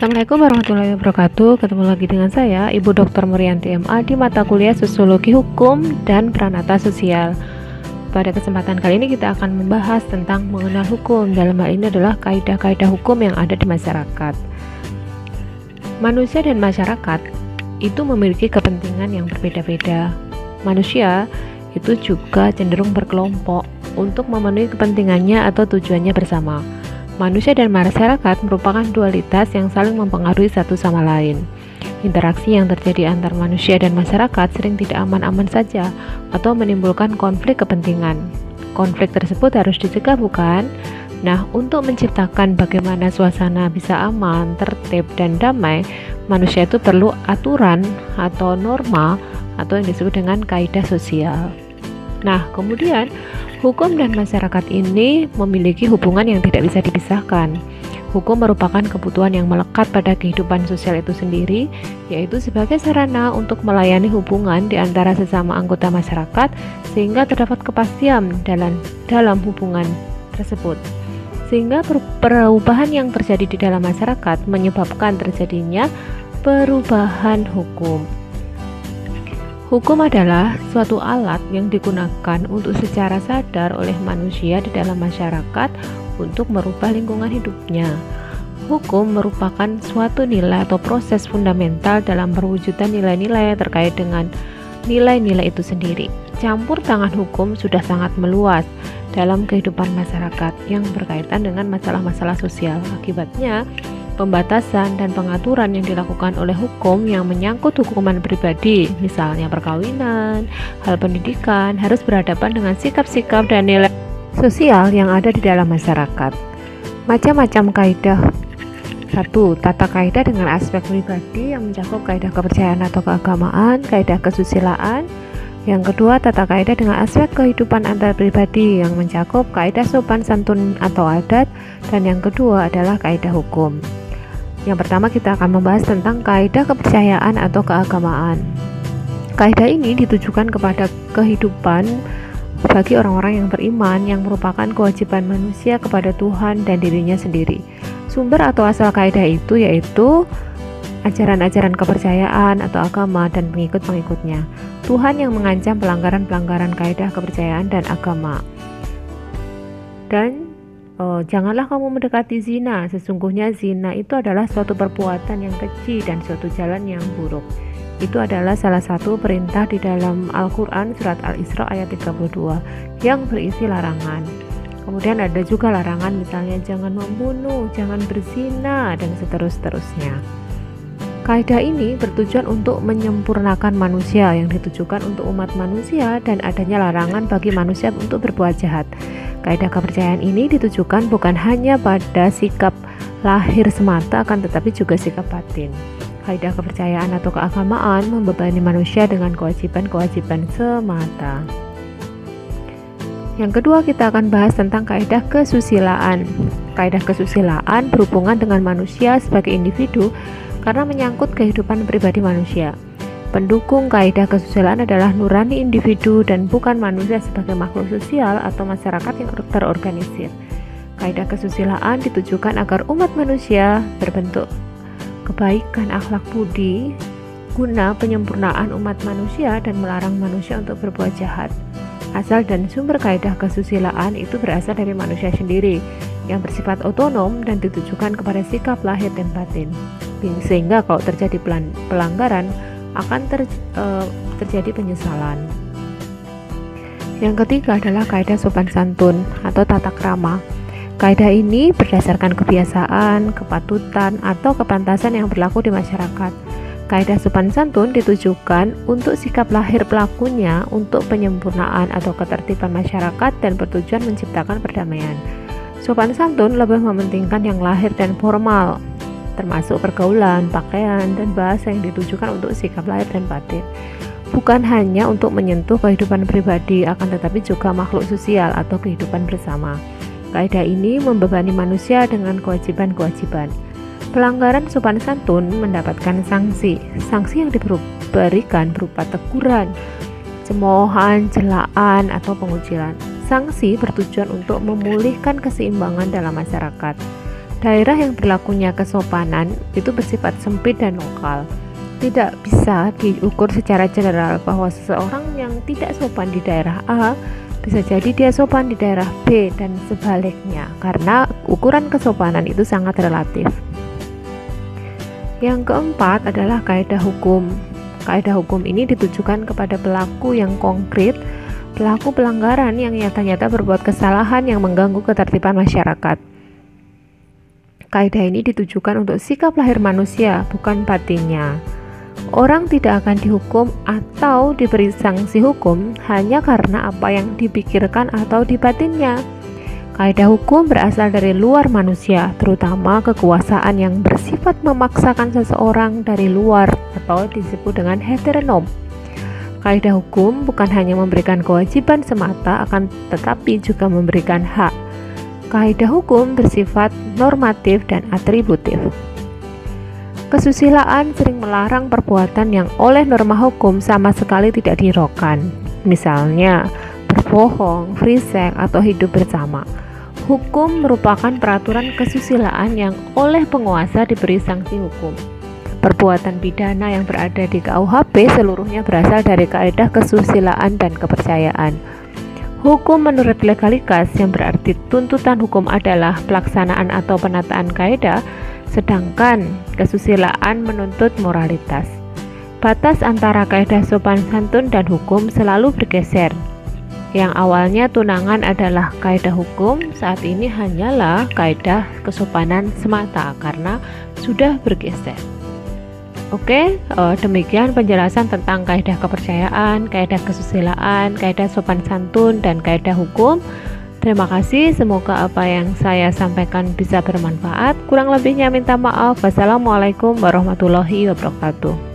Assalamualaikum warahmatullahi wabarakatuh. Ketemu lagi dengan saya, Ibu Dr. Murianti MA di mata kuliah Sosiologi Hukum dan Pranata Sosial. Pada kesempatan kali ini kita akan membahas tentang mengenal hukum. Dalam hal ini adalah kaidah-kaidah hukum yang ada di masyarakat. Manusia dan masyarakat itu memiliki kepentingan yang berbeda-beda. Manusia itu juga cenderung berkelompok untuk memenuhi kepentingannya atau tujuannya bersama. Manusia dan masyarakat merupakan dualitas yang saling mempengaruhi satu sama lain. Interaksi yang terjadi antar manusia dan masyarakat sering tidak aman-aman saja atau menimbulkan konflik kepentingan. Konflik tersebut harus dicegah, bukan? Nah, untuk menciptakan bagaimana suasana bisa aman, tertib, dan damai, manusia itu perlu aturan atau norma atau yang disebut dengan kaidah sosial. Nah, kemudian hukum dan masyarakat ini memiliki hubungan yang tidak bisa dipisahkan. Hukum merupakan kebutuhan yang melekat pada kehidupan sosial itu sendiri, yaitu sebagai sarana untuk melayani hubungan di antara sesama anggota masyarakat sehingga terdapat kepastian dalam hubungan tersebut. Sehingga perubahan yang terjadi di dalam masyarakat menyebabkan terjadinya perubahan hukum. Hukum adalah suatu alat yang digunakan untuk secara sadar oleh manusia di dalam masyarakat untuk merubah lingkungan hidupnya. Hukum merupakan suatu nilai atau proses fundamental dalam perwujudan nilai-nilai terkait dengan nilai-nilai itu sendiri. Campur tangan hukum sudah sangat meluas dalam kehidupan masyarakat yang berkaitan dengan masalah-masalah sosial. Akibatnya, pembatasan dan pengaturan yang dilakukan oleh hukum yang menyangkut hukuman pribadi, misalnya perkawinan, hal pendidikan, harus berhadapan dengan sikap-sikap dan nilai sosial yang ada di dalam masyarakat. Macam-macam kaidah. 1. Tata kaidah dengan aspek pribadi yang mencakup kaidah kepercayaan atau keagamaan, kaidah kesusilaan. Yang kedua, tata kaidah dengan aspek kehidupan antar pribadi yang mencakup kaidah sopan santun atau adat. Dan yang kedua adalah kaidah hukum. Yang pertama kita akan membahas tentang kaidah kepercayaan atau keagamaan. Kaidah ini ditujukan kepada kehidupan bagi orang-orang yang beriman yang merupakan kewajiban manusia kepada Tuhan dan dirinya sendiri. Sumber atau asal kaidah itu yaitu ajaran-ajaran kepercayaan atau agama dan pengikut-pengikutnya. Tuhan yang mengancam pelanggaran-pelanggaran kaidah kepercayaan dan agama. Dan janganlah kamu mendekati zina, sesungguhnya zina itu adalah suatu perbuatan yang keji dan suatu jalan yang buruk. Itu adalah salah satu perintah di dalam Al-Quran surat Al-Isra ayat 32 yang berisi larangan. Kemudian ada juga larangan misalnya jangan membunuh, jangan berzina, dan seterusnya. Kaidah ini bertujuan untuk menyempurnakan manusia yang ditujukan untuk umat manusia dan adanya larangan bagi manusia untuk berbuat jahat. Kaidah kepercayaan ini ditujukan bukan hanya pada sikap lahir semata akan tetapi juga sikap batin. Kaidah kepercayaan atau keagamaan membebani manusia dengan kewajiban-kewajiban semata. Yang kedua kita akan bahas tentang kaidah kesusilaan. Kaidah kesusilaan berhubungan dengan manusia sebagai individu karena menyangkut kehidupan pribadi manusia. Pendukung kaidah kesusilaan adalah nurani individu dan bukan manusia sebagai makhluk sosial atau masyarakat yang terorganisir. Kaidah kesusilaan ditujukan agar umat manusia berbentuk kebaikan akhlak budi guna penyempurnaan umat manusia dan melarang manusia untuk berbuat jahat. Asal dan sumber kaidah kesusilaan itu berasal dari manusia sendiri yang bersifat otonom dan ditujukan kepada sikap lahir dan batin. Sehingga kalau terjadi pelanggaran akan terjadi penyesalan. Yang ketiga adalah kaidah sopan santun atau tata krama. Kaidah ini berdasarkan kebiasaan, kepatutan, atau kepantasan yang berlaku di masyarakat. Kaidah sopan santun ditujukan untuk sikap lahir pelakunya untuk penyempurnaan atau ketertiban masyarakat dan bertujuan menciptakan perdamaian. Sopan santun lebih mementingkan yang lahir dan formal, termasuk pergaulan, pakaian, dan bahasa yang ditujukan untuk sikap lahir dan batin. Bukan hanya untuk menyentuh kehidupan pribadi, akan tetapi juga makhluk sosial atau kehidupan bersama. Kaidah ini membebani manusia dengan kewajiban-kewajiban. Pelanggaran sopan santun mendapatkan sanksi. Sanksi yang diberikan berupa teguran, cemoohan, celaan, atau pengucilan. Sanksi bertujuan untuk memulihkan keseimbangan dalam masyarakat. Daerah yang berlakunya kesopanan itu bersifat sempit dan lokal. Tidak bisa diukur secara general bahwa seseorang yang tidak sopan di daerah A bisa jadi dia sopan di daerah B dan sebaliknya, karena ukuran kesopanan itu sangat relatif. Yang keempat adalah kaidah hukum. Kaidah hukum ini ditujukan kepada pelaku yang konkret, pelaku pelanggaran yang nyata-nyata berbuat kesalahan yang mengganggu ketertiban masyarakat. Kaidah ini ditujukan untuk sikap lahir manusia, bukan batinnya. Orang tidak akan dihukum atau diberi sanksi hukum hanya karena apa yang dipikirkan atau dibatinnya. Kaidah hukum berasal dari luar manusia, terutama kekuasaan yang bersifat memaksakan seseorang dari luar atau disebut dengan heteronom. Kaidah hukum bukan hanya memberikan kewajiban semata, akan tetapi juga memberikan hak. Kaidah hukum bersifat normatif dan atributif. Kesusilaan sering melarang perbuatan yang oleh norma hukum sama sekali tidak dihiraukan. Misalnya, berbohong, free sex, atau hidup bersama. Hukum merupakan peraturan kesusilaan yang oleh penguasa diberi sanksi hukum. Perbuatan pidana yang berada di KUHP seluruhnya berasal dari kaidah kesusilaan dan kepercayaan. Hukum menurut legalitas, yang berarti tuntutan hukum adalah pelaksanaan atau penataan kaidah, sedangkan kesusilaan menuntut moralitas. Batas antara kaidah sopan santun dan hukum selalu bergeser. Yang awalnya tunangan adalah kaidah hukum, saat ini hanyalah kaidah kesopanan semata karena sudah bergeser. Oke, demikian penjelasan tentang kaidah kepercayaan, kaidah kesusilaan, kaidah sopan santun, dan kaidah hukum. Terima kasih, semoga apa yang saya sampaikan bisa bermanfaat. Kurang lebihnya minta maaf. Wassalamualaikum warahmatullahi wabarakatuh.